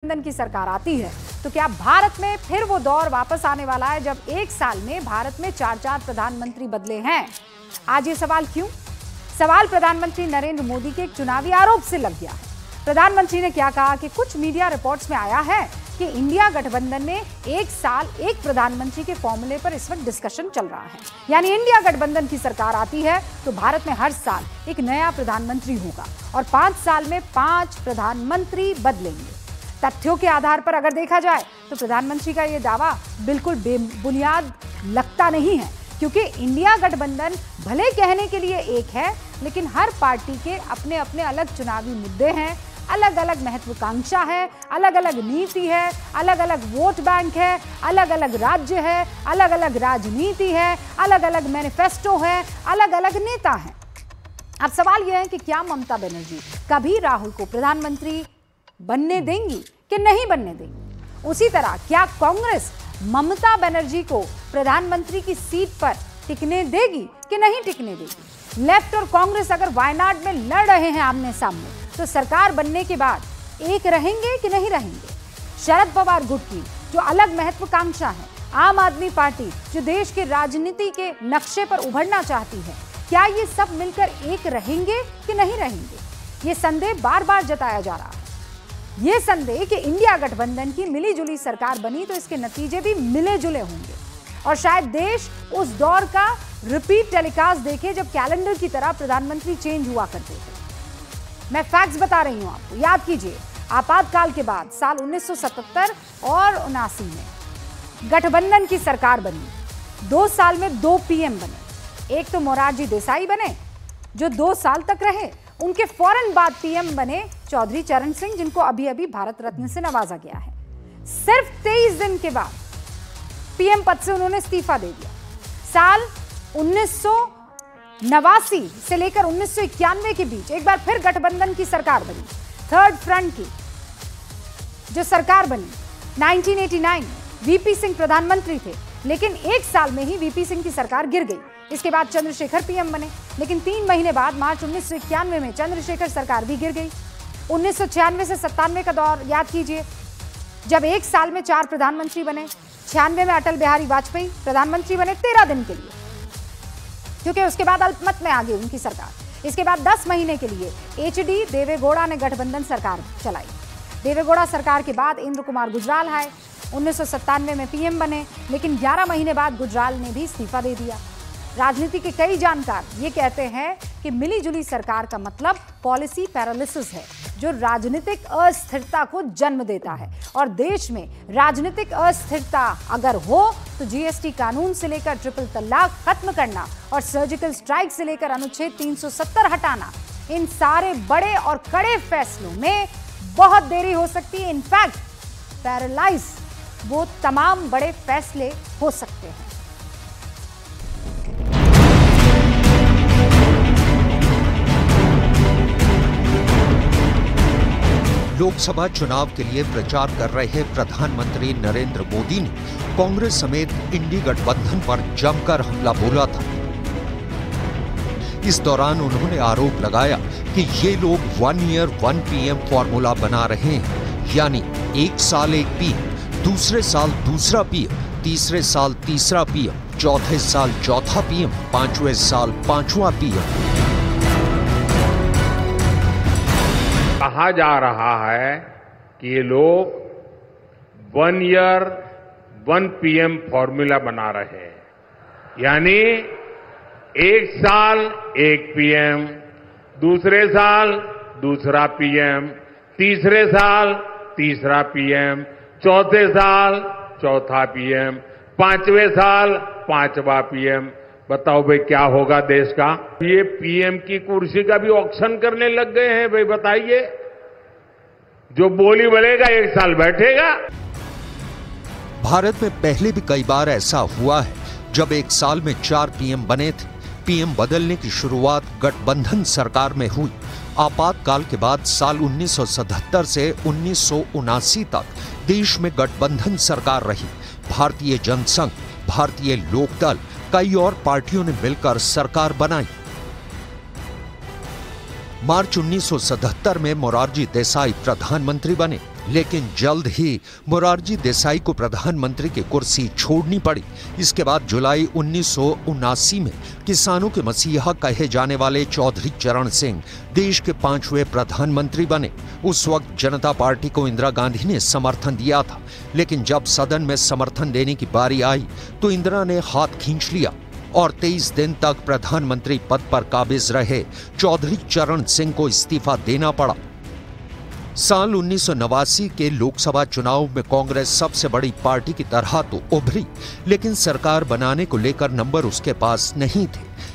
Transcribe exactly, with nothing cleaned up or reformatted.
गठबंधन की सरकार आती है तो क्या भारत में फिर वो दौर वापस आने वाला है जब एक साल में भारत में चार चार प्रधानमंत्री बदले हैं? आज ये सवाल क्यों? सवाल प्रधानमंत्री नरेंद्र मोदी के एक चुनावी आरोप से लग गया है। प्रधानमंत्री ने क्या कहा कि कुछ मीडिया रिपोर्ट्स में आया है कि इंडिया गठबंधन में एक साल एक प्रधानमंत्री के फॉर्मूले पर इस वक्त डिस्कशन चल रहा है। यानी इंडिया गठबंधन की सरकार आती है तो भारत में हर साल एक नया प्रधानमंत्री होगा और पांच साल में पांच प्रधानमंत्री बदलेंगे। तथ्यों के आधार पर अगर देखा जाए तो प्रधानमंत्री का यह दावा बिल्कुल बेबुनियाद लगता नहीं है, क्योंकि इंडिया गठबंधन भले कहने के लिए एक है, लेकिन हर पार्टी के अपने अपने अलग चुनावी मुद्दे हैं, अलग अलग महत्वाकांक्षा है, अलग अलग नीति है, अलग अलग वोट बैंक है, अलग अलग राज्य है, अलग अलग राजनीति है, अलग अलग मैनिफेस्टो है, अलग अलग नेता है। अब सवाल यह है कि क्या ममता बनर्जी कभी राहुल को प्रधानमंत्री बनने देंगी कि नहीं बनने देंगी? उसी तरह क्या कांग्रेस ममता बनर्जी को प्रधानमंत्री की सीट पर टिकने देगी कि नहीं टिकने देगी? लेफ्ट और कांग्रेस अगर वायनाड में लड़ रहे हैं आमने सामने तो सरकार बनने के बाद एक रहेंगे कि नहीं रहेंगे? शरद पवार गुट की जो अलग महत्वाकांक्षा है, आम आदमी पार्टी जो देश के राजनीति के नक्शे पर उभरना चाहती है, क्या ये सब मिलकर एक रहेंगे कि नहीं रहेंगे? ये संदेह बार बार जताया जा रहा है। ये संदेह कि इंडिया गठबंधन की मिलीजुली सरकार बनी तो इसके नतीजे भी मिले जुले होंगे और शायद देश उस दौर का रिपीट टेलीकास्ट देखे जब कैलेंडर की तरह प्रधानमंत्री चेंज हुआ करते थे। मैं फैक्ट्स बता रही हूं आपको, याद कीजिए। आपातकाल के बाद साल उन्नीस सौ सतहत्तर और उनासी में गठबंधन की सरकार बनी। दो साल में दो पीएम बने। एक तो मोरारजी देसाई बने जो दो साल तक रहे, उनके फौरन बाद पीएम बने चौधरी चरण सिंह, जिनको अभी अभी भारत रत्न से नवाजा गया है। सिर्फ तेईस दिन के बाद पीएम पद से उन्होंने इस्तीफा दे दिया। साल उन्नीस सौ नवासी से लेकर उन्नीस सौ इक्यानवे के बीच एक बार फिर गठबंधन की सरकार बनी। थर्ड फ्रंट की जो सरकार बनी उन्नीस सौ नवासी में वीपी सिंह प्रधानमंत्री थे, लेकिन एक साल में ही वीपी सिंह की सरकार गिर गई। इसके बाद चंद्रशेखर पीएम बने, लेकिन तीन महीने बाद मार्च उन्नीस सौ इक्यानवे में चंद्रशेखर सरकार भी गिर गई। उन्नीस सौ छियानवे से सत्तानवे का दौर याद कीजिए, जब एक साल में चार प्रधानमंत्री बने। छियानवे में अटल बिहारी वाजपेयी प्रधानमंत्री बने तेरह दिन के लिए, क्योंकि उसके बाद अल्पमत में आ गई उनकी सरकार। इसके बाद दस महीने के लिए एचडी देवेगौड़ा ने गठबंधन सरकार चलाई। देवेगौड़ा सरकार के बाद इंद्र कुमार गुजराल आए, उन्नीस सौ सत्तानवे में पीएम बने, लेकिन ग्यारह महीने बाद गुजराल ने भी इस्तीफा दे दिया। राजनीति के कई जानकार ये कहते हैं कि मिलीजुली सरकार का मतलब पॉलिसी पैरालिसिस है, जो राजनीतिक अस्थिरता को जन्म देता है। और देश में राजनीतिक अस्थिरता अगर हो तो जीएसटी कानून से लेकर ट्रिपल तलाक खत्म करना और सर्जिकल स्ट्राइक से लेकर अनुच्छेद तीन सौ सत्तर हटाना, इन सारे बड़े और कड़े फैसलों में बहुत देरी हो सकती है। इनफैक्ट पैरालाइज वो तमाम बड़े फैसले हो सकते हैं। लोकसभा चुनाव के लिए प्रचार कर रहे प्रधानमंत्री नरेंद्र मोदी ने कांग्रेस समेत इंडी गठबंधन पर जमकर हमला बोला था। इस दौरान उन्होंने आरोप लगाया कि ये लोग one year one PM formula बना रहे हैं, यानी एक साल एक पीएम, दूसरे साल दूसरा पीएम, तीसरे साल तीसरा पीएम, चौथे साल चौथा पीएम, पांचवें साल पांचवा पीएम। कहा जा रहा है कि ये लोग one year one PM formula बना रहे हैं, यानी एक साल एक पीएम, दूसरे साल दूसरा पीएम, तीसरे साल तीसरा पीएम, चौथे साल चौथा पीएम, पांचवें साल पांचवा पीएम। बताओ भाई क्या होगा देश का? ये पीएम की कुर्सी का भी ऑक्शन करने लग गए हैं भाई। बताइए, जो बोली बोलेगा एक साल बैठेगा। भारत में पहले भी कई बार ऐसा हुआ है जब एक साल में चार पीएम बने थे। पीएम बदलने की शुरुआत गठबंधन सरकार में हुई। आपातकाल के बाद साल उन्नीस सौ सतहत्तर से उन्नीस सौ उनासी तक देश में गठबंधन सरकार रही। भारतीय जनसंघ, भारतीय लोकदल, कई और पार्टियों ने मिलकर सरकार बनाई। मार्च उन्नीस सौ सतहत्तर में मोरारजी देसाई प्रधानमंत्री बने। लेकिन जल्द ही मोरारजी देसाई को प्रधानमंत्री की कुर्सी छोड़नी पड़ी। इसके बाद जुलाई उन्नीस सौ उनासी में किसानों के मसीहा कहे जाने वाले चौधरी चरण सिंह देश के पांचवें प्रधानमंत्री बने। उस वक्त जनता पार्टी को इंदिरा गांधी ने समर्थन दिया था, लेकिन जब सदन में समर्थन देने की बारी आई तो इंदिरा ने हाथ खींच लिया और तेईस दिन तक प्रधानमंत्री पद पर काबिज रहे चौधरी चरण सिंह को इस्तीफा देना पड़ा। साल उन्नीस सौ नवासी के लोकसभा चुनाव में कांग्रेस सबसे बड़ी पार्टी की तरह तो उभरी, लेकिन सरकार बनाने को लेकर नंबर उसके पास नहीं थे।